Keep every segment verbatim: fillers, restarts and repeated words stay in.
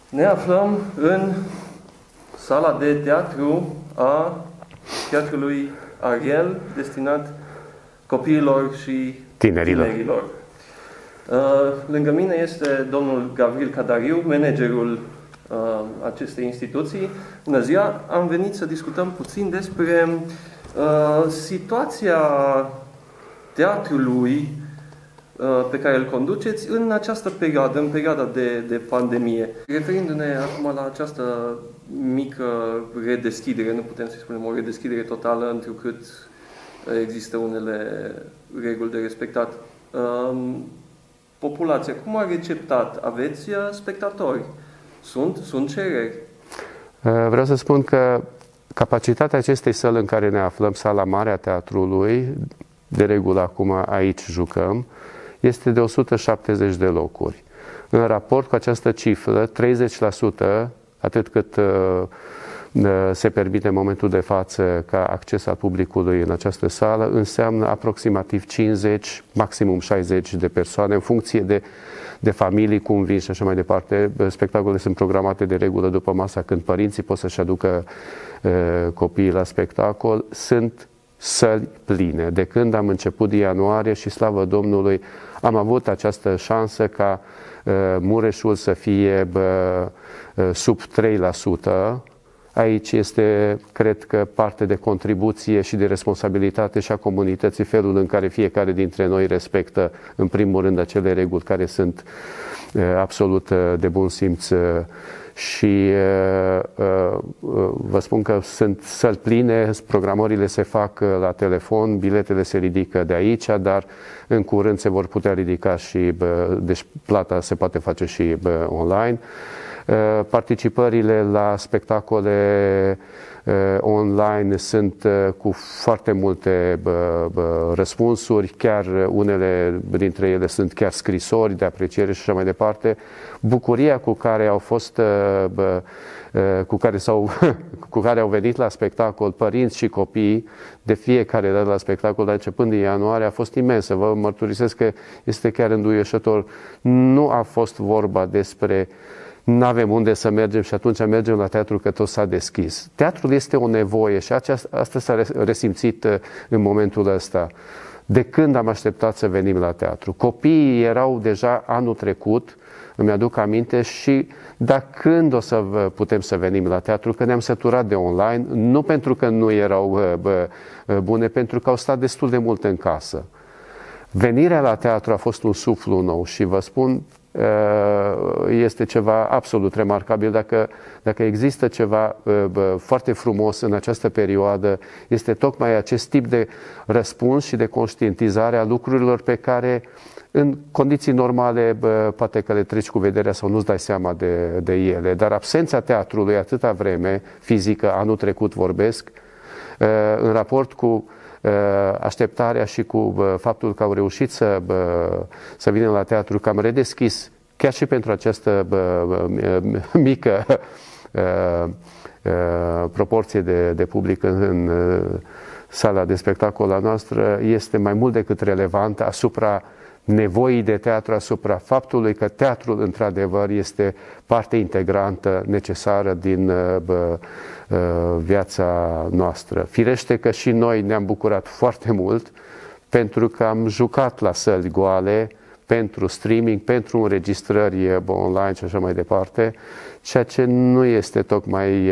Ne aflăm în sala de teatru a Teatrului Ariel, destinat copiilor și tinerilor. tinerilor. Lângă mine este domnul Gavril Cadariu, managerul acestei instituții. Bună ziua! Am venit să discutăm puțin despre uh, situația teatrului uh, pe care îl conduceți în această perioadă, în perioada de, de pandemie. Referindu-ne acum la această mică redeschidere, nu putem să spunem o redeschidere totală, întrucât există unele reguli de respectat. Uh, populația, cum a receptat? Aveți spectatori? Sunt, sunt cereri. Vreau să spun că capacitatea acestei săli în care ne aflăm, sala mare a teatrului, de regulă acum aici jucăm, este de o sută șaptezeci de locuri. În raport cu această cifră, treizeci la sută, atât cât se permite în momentul de față ca acces al publicului în această sală, înseamnă aproximativ cincizeci, maximum șaizeci de persoane, în funcție de, de familii, cum vin și așa mai departe. Spectacolele sunt programate de regulă după masa, când părinții pot să-și aducă uh, copiii la spectacol. Sunt săli pline. De când am început din ianuarie și slavă Domnului, am avut această șansă ca uh, Mureșul să fie bă, uh, sub trei la sută. Aici este, cred că, parte de contribuție și de responsabilitate și a comunității, felul în care fiecare dintre noi respectă, în primul rând, acele reguli care sunt uh, absolut uh, de bun simț uh, și uh, uh, vă spun că sunt săli pline, programările se fac uh, la telefon, biletele se ridică de aici, dar în curând se vor putea ridica și, uh, deci plata se poate face și uh, online. Participările la spectacole online sunt cu foarte multe răspunsuri, chiar unele dintre ele sunt chiar scrisori de apreciere și așa mai departe. Bucuria cu care au fost, cu care, s-au, cu care au venit la spectacol părinți și copii de fiecare dată la spectacol, de începând din ianuarie, a fost imensă. Vă mărturisesc că este chiar înduioșător. Nu a fost vorba despre n-avem unde să mergem și atunci mergem la teatru că tot s-a deschis. Teatrul este o nevoie și aceasta, asta s-a resimțit în momentul ăsta. De când am așteptat să venim la teatru? Copiii erau deja anul trecut, îmi aduc aminte, și dar când o să putem să venim la teatru? Că ne-am săturat de online, nu pentru că nu erau bă, bune, pentru că au stat destul de mult în casă. Venirea la teatru a fost un suflu nou și vă spun, este ceva absolut remarcabil. Dacă, dacă există ceva foarte frumos în această perioadă, este tocmai acest tip de răspuns și de conștientizare a lucrurilor pe care în condiții normale poate că le treci cu vederea sau nu-ți dai seama de, de ele. Dar absența teatrului atâta vreme, fizică, anul trecut vorbesc, în raport cu așteptarea și cu faptul că au reușit să, să vină la teatru, că am redeschis chiar și pentru această mică proporție de, de public în, în sala de spectacol a noastră, este mai mult decât relevantă asupra nevoii de teatru, asupra faptului că teatrul într-adevăr este parte integrantă, necesară din bă, viața noastră. Firește că și noi ne-am bucurat foarte mult pentru că am jucat la săli goale, pentru streaming, pentru înregistrări online și așa mai departe, ceea ce nu este tocmai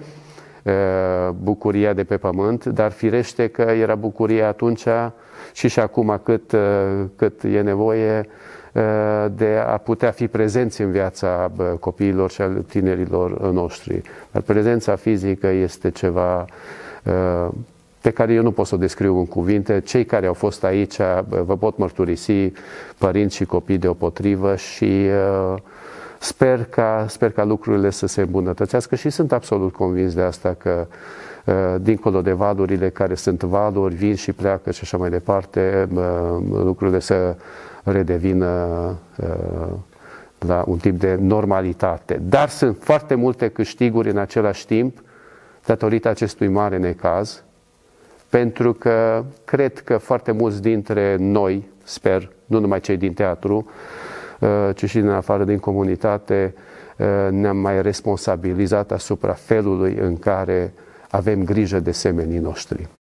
bucuria de pe pământ, dar firește că era bucuria atunci și și acum cât, cât e nevoie de a putea fi prezenți în viața copiilor și al tinerilor noștri. Dar prezența fizică este ceva pe care eu nu pot să o descriu în cuvinte. Cei care au fost aici vă pot mărturisi, părinți și copii deopotrivă, și sper ca, sper ca lucrurile să se îmbunătățească și sunt absolut convins de asta că dincolo de valurile care sunt valuri, vin și pleacă și așa mai departe, lucrurile să redevină la un tip de normalitate. Dar sunt foarte multe câștiguri în același timp datorită acestui mare necaz, pentru că cred că foarte mulți dintre noi, sper, nu numai cei din teatru, ci și din afară, din comunitate, ne-am mai responsabilizat asupra felului în care avem grijă de semenii noștri.